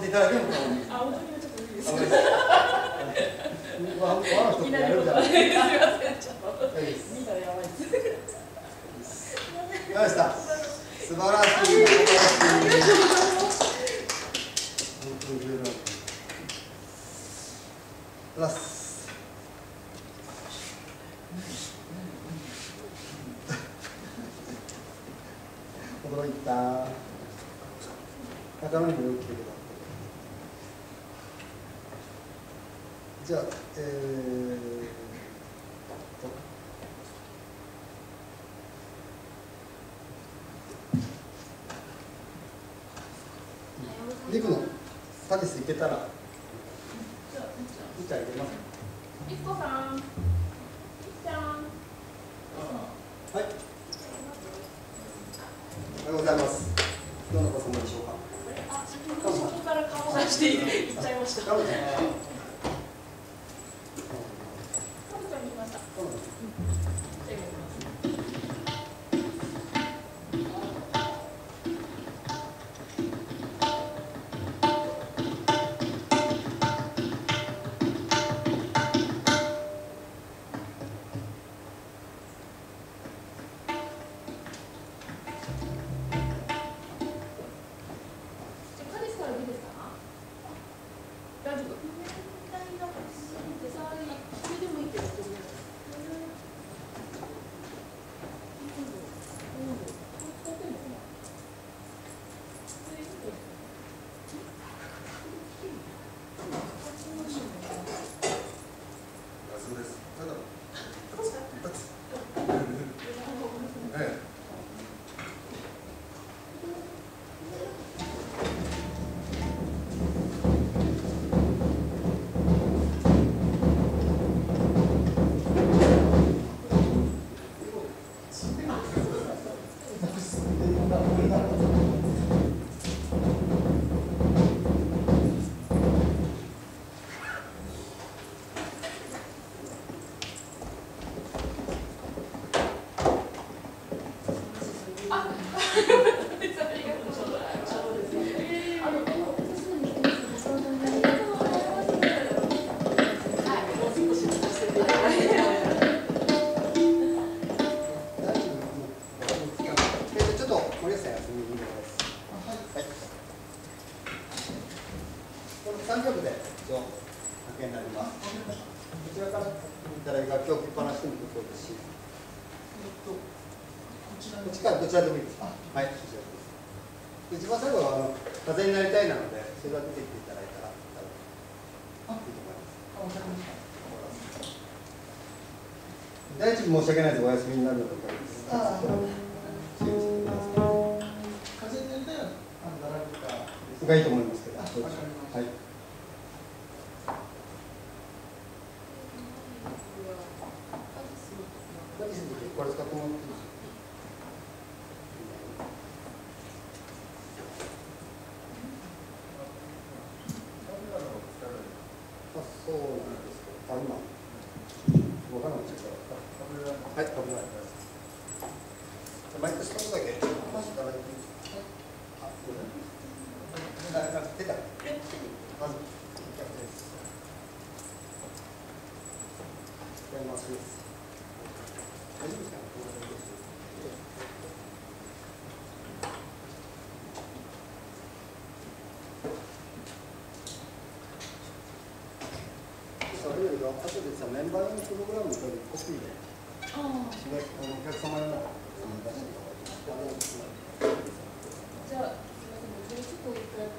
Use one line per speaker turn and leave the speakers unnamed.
いただいても構わない。
あ、踊りはちょっと無理です。
和の人ってやるじゃない。
すみません、ちょっと。
いいです。
見たらやばいです。
どうでした。素晴らしい。本当に十分。プラス。驚いた。頭にもよく来てるけど。じゃあ、リクのタニス行けたら、みちゃん行けますか。
いつこさん。いつちゃん。
はい。おはようございます。どんなご相談でしょうか。
あ、先ほどそこから顔出して行っちゃいました。
カムちゃん。
カムちゃんに来ました。3曲で一応派遣になります。こちらから見たら楽器を置きっぱなしにもそうですし、こっちからどちらでもいいです。はい、こちらです。一番最後は風になりたいなので、それが出てきていただいたらいいと思います。第一申し訳ないです。お休みになるのでおかげです。風になりたいはがいいと思いますけど。はい。これ使ってもらっていいですか。そうなんですけど、今動かなくちゃいけない。はい、危ない。マイクスタンドだけ話していただいていいですか。出た。まず、やります。大丈夫ですか。それよりは後でさ、メンバー用のプログラムのコピーで、お客様用の出していただいて。 じゃあ、すみません、11個いくら